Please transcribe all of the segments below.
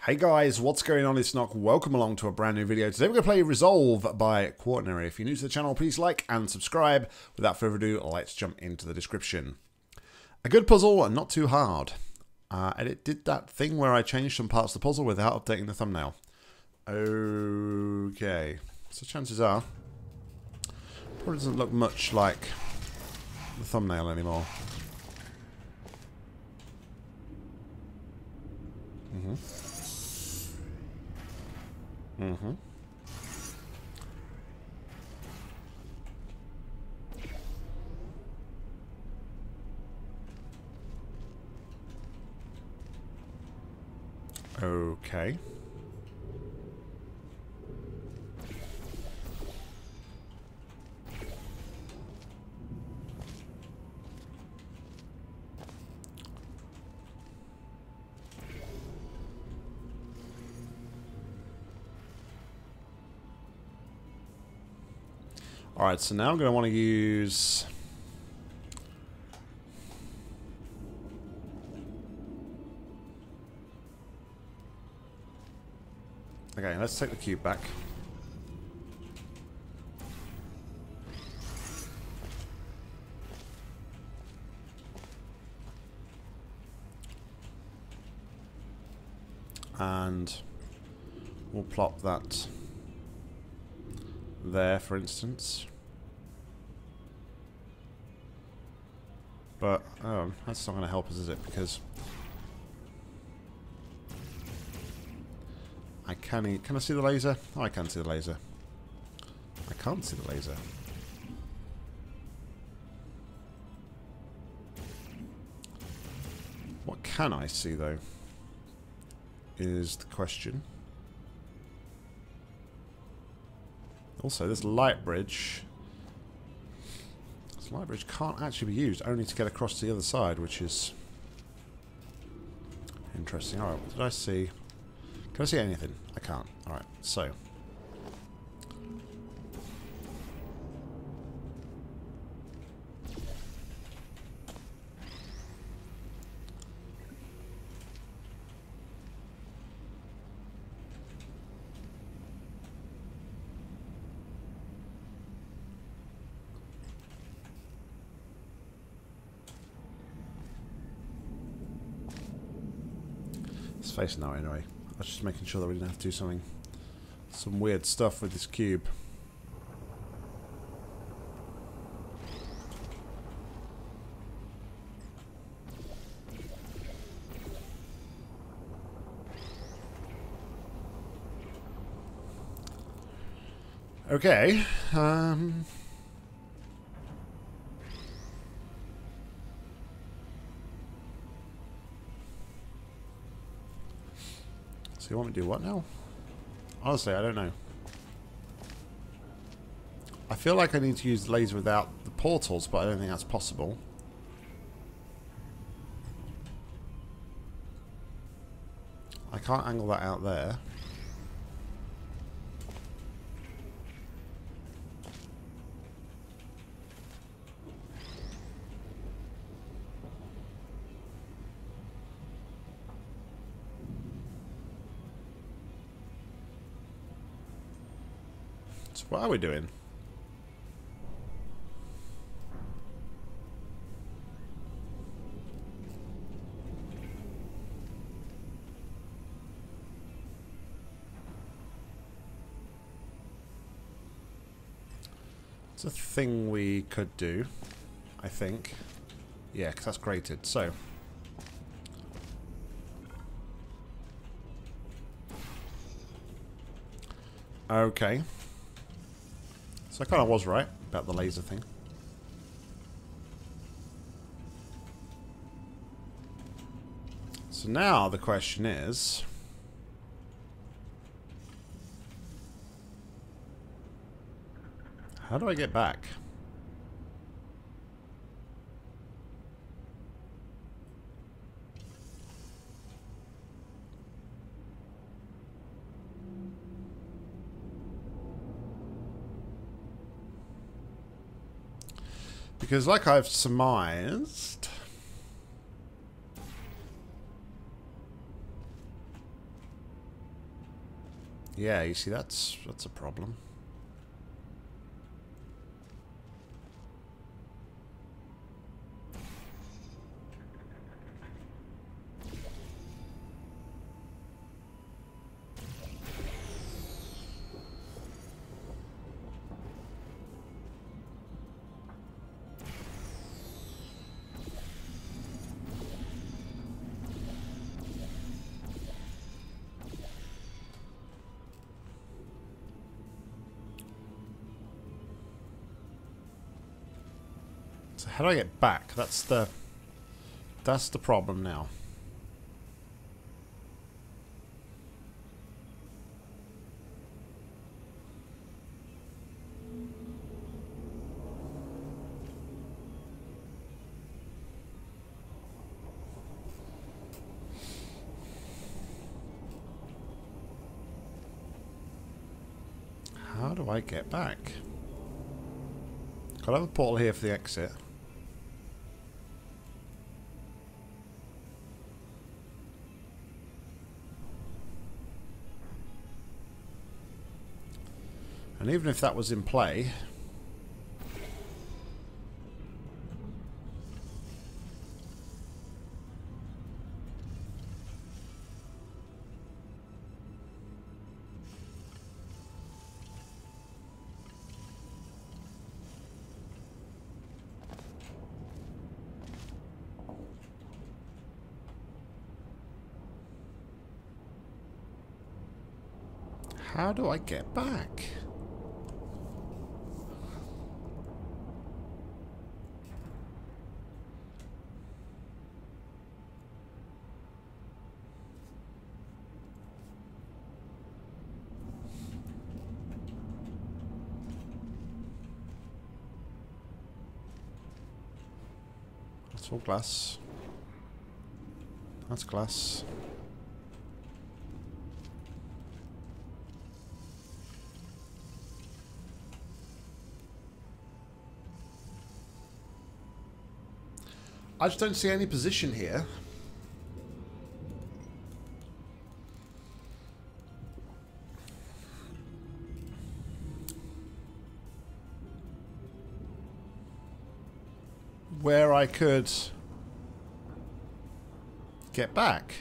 Hey guys, what's going on? It's Nock. Welcome along to a brand new video. Today we're going to play ReSolve by Quaternary. If you're new to the channel, please like and subscribe. Without further ado, let's jump into the description. A good puzzle and not too hard. And it did that thing where I changed some parts of the puzzle without updating the thumbnail. Okay. So chances are, probably doesn't look much like the thumbnail anymore. Okay. Alright, so now I'm going to want to use... Okay, let's take the cube back. And we'll plop that there, for instance. But, that's not going to help us, is it? Because can I see the laser? Oh, I can see the laser. I can't see the laser. What can I see, though, is the question. Also, this light bridge... This light bridge can't actually be used, only to get across to the other side, which is... interesting. Alright, what did I see? Can I see anything? I can't. Alright, so... It's facing that way anyway. I was just making sure that we didn't have to do some weird stuff with this cube. Okay. So you want me to do what now? Honestly, I don't know. I feel like I need to use the laser without the portals, but I don't think that's possible. I can't angle that out there. So what are we doing? It's a thing we could do, I think. Yeah, because that's grated. So. Okay. So I kind of was right about the laser thing. So now the question is... how do I get back? Because like I've surmised... Yeah, you see, that's a problem. So how do I get back? That's the problem now. How do I get back? Got to have a portal here for the exit. And even if that was in play, how do I get back? That's all glass. That's glass. I just don't see any position here. Where I could get back.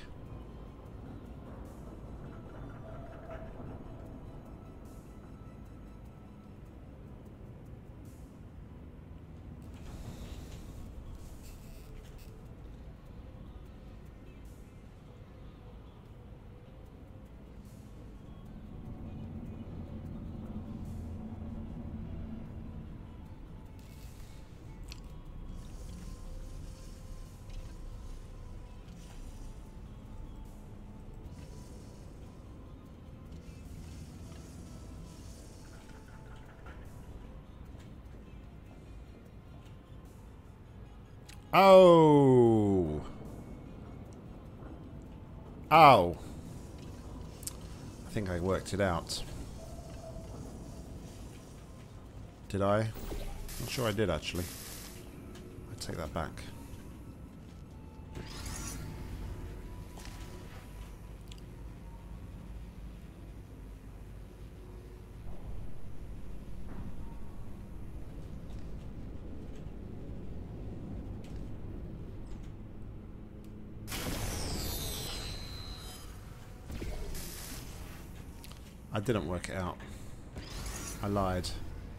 Oh. Oh. I think I worked it out. Did I? Not sure I did, actually. I take that back. I didn't work it out. I lied.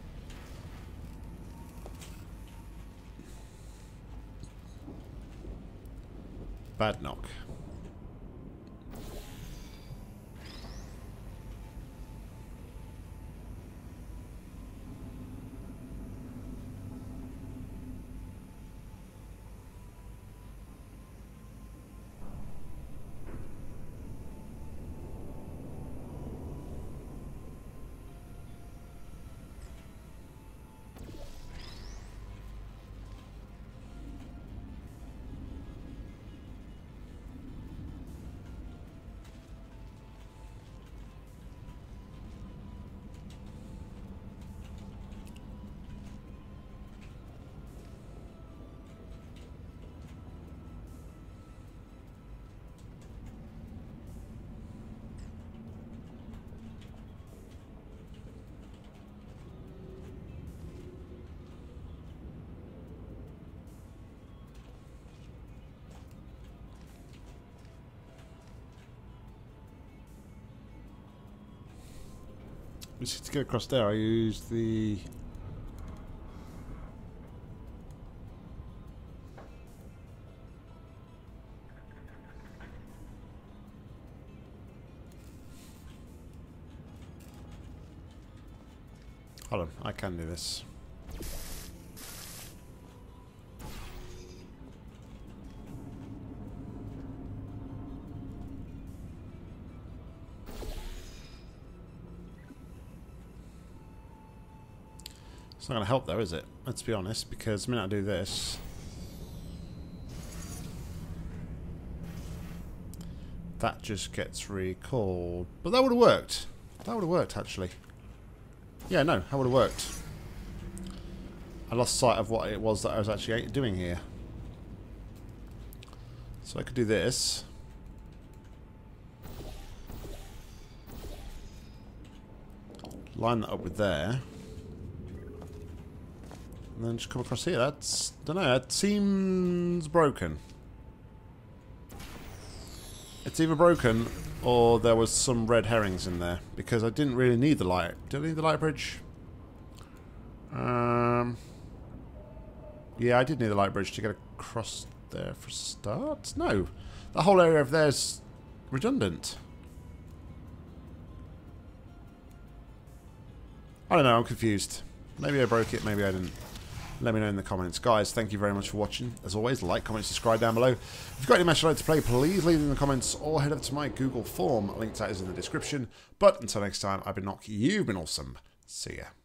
Bad knock. To get across there, I used the... Hold on, I can do this. It's not going to help though, is it? Let's be honest, because the minute I do this... that just gets recalled. But that would have worked. That would have worked, actually. Yeah, no, that would have worked. I lost sight of what it was that I was actually doing here. So I could do this. Line that up with there. And then just come across here. That's... don't know, that seems broken. It's either broken or there was some red herrings in there. Because I didn't really need the light. Did I need the light bridge? Yeah, I did need the light bridge to get across there for a start. No. The whole area of there's redundant. I don't know, I'm confused. Maybe I broke it, maybe I didn't. Let me know in the comments. Guys, thank you very much for watching. As always, like, comment, subscribe down below. If you've got any match you'd like to play, please leave them in the comments or head over to my Google form. Link to that is in the description. But until next time, I've been Nock. You've been awesome. See ya.